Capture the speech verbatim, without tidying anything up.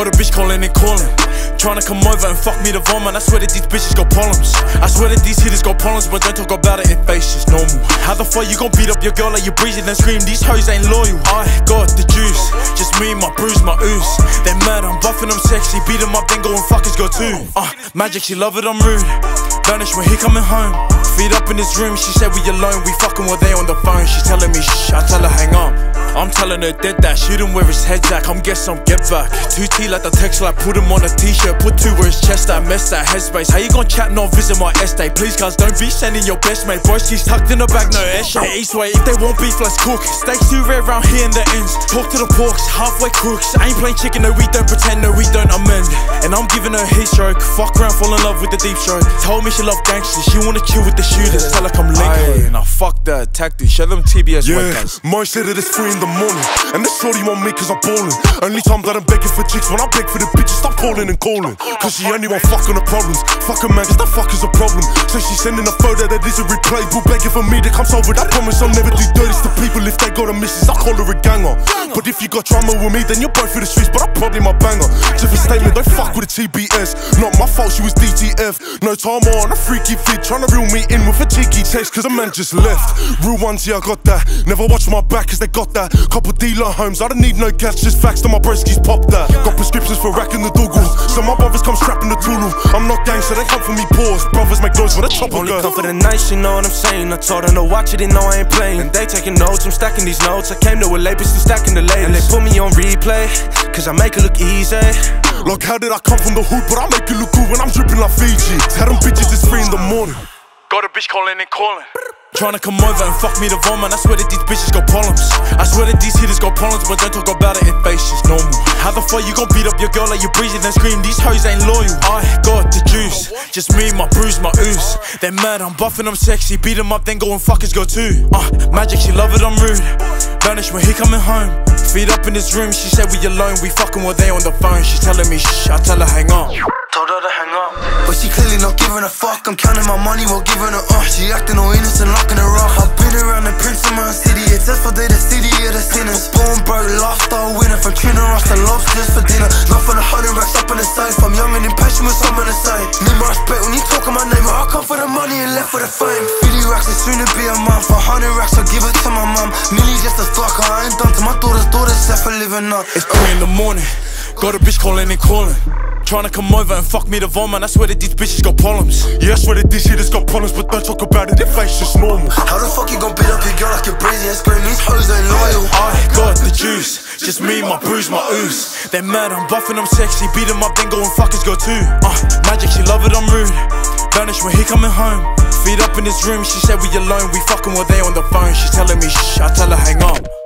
Got a bitch calling and calling, tryna come over and fuck me the vomit. I swear that these bitches got problems. I swear that these hitters got problems, but don't talk about it in face, it's normal. How the fuck you gon' beat up your girl like you breathing and scream? These hoes ain't loyal. I got the juice, just me, my bruise, my ooze. They mad, I'm buffing, I'm sexy, beat them up, then go and fuckers go too. Uh, magic, she love it, I'm rude. Vanish when he coming home. Feet up in his room, she said we alone. We fucking while they on the phone. She telling me shh, I tell her hang up. I'm telling her dead that, shoot him where his head's at. Come get some, get back. Two T like the text, like put him on a t-shirt. Put two where his chest at, mess that headspace. How you gon' chat, not visit my estate? Please guys, don't be sending your best mate. Boys, she's tucked in the back, no air shade. East way, if they want beef, let's cook. Steaks too rare round here in the ends. Talk to the porks, halfway crooks. I ain't playing chicken, no we don't pretend, no we don't amend. And I'm giving her a heat stroke. Fuck around, fall in love with the deep stroke. Told me she love gangsters, she wanna chill with the shooters. Tell her come link her. Now fuck that, TAKTiX, show them T B S yeah, webcams. mine said that it's three in the morning, and this shorty want me cause I'm ballin'. Only time that I'm begging for chicks, when I beg for the bitches, stop calling and calling. Cause she only want fuck on the problems. Fuck a man, cause that fuck is a problem. So she's sending a photo that is a replayable, begging for me to come solve it. I promise I'll never do dirties to people. If they got a missus, I call her a ganger. But if you got drama with me, then you're both for the streets, but I'm probably my banger. Different statement, don't fuck with a T B S. Not my fault, she was D T F. No time on a freaky fit, trying to reel me in with a cheeky text, cause a man just left. Real ones, yeah, I got that. Never watch my back, cause they got that. Couple dealer homes, I don't need no gas, just facts to my broskies, pop that. Got prescriptions for racking the dougal, so my brothers come strapping the Tulu. I'm not gang, so they come for me, pause. Brothers make noise for the chopper. Only come for the night, you know what I'm saying. I told them to watch it, they know I ain't playing. And they taking notes, I'm stacking these notes. I came to a label, still stacking the latest. And they put me on replay, cause I make it look easy. Look, how did I come from the hood, but I make it look good when I'm dripping like Fiji. Tell them bitches it's three in the morning. Got a bitch calling and calling, tryna come over and fuck me the vomit. I swear that these bitches got problems. I swear that these hitters got problems, but don't talk about it in face, it's normal. How the fuck you gon' beat up your girl like you breathing and scream? These hoes ain't loyal. I got the juice, just me, my bruise, my ooze. They mad, I'm buffing, I'm sexy, beat them up, then go and fuckers go too. Uh, magic, she love it, I'm rude. Vanish when he coming home. Feet up in his room, she said we alone. We fucking while they on the phone. She telling me shh, I tell her hang up. Told her to hang up, but she clearly not giving a fuck. I'm counting my money while giving her up. She acting all innocent, locking her up. I've been around the Prince of my city. It's just for day, the city of the sinners. Born broke, lifestyle winner. From tuna roast to lobsters for dinner. Not for the hundred racks up in the safe. I'm young and impatient with someone to say. Need my respect when you talking my name. I come for the money and left for the fame. fifty racks is soon to be a month. For hundred racks I'll give it to my mum. Millie just a stalker, I ain't done to my daughter's daughter's set for living up. It's three in the morning, got a bitch calling and calling, tryna come over and fuck me the vomit. I swear that these bitches got problems. Yeah, I swear that these hitters got problems, but don't talk about it in face, it's normal. How the fuck you gon' beat up your girl like you're breezy and scream? These hoes ain't loyal. I got the juice, just me, my bruise, my ooze. They mad, I'm buffing, I'm sexy, beat them up, then go and fuckers go too. Uh, magic, she love it, I'm rude. Vanish when he coming home. Feet up in his room, she said we alone. We fucking while they on the phone. She telling me shh, I tell her hang up.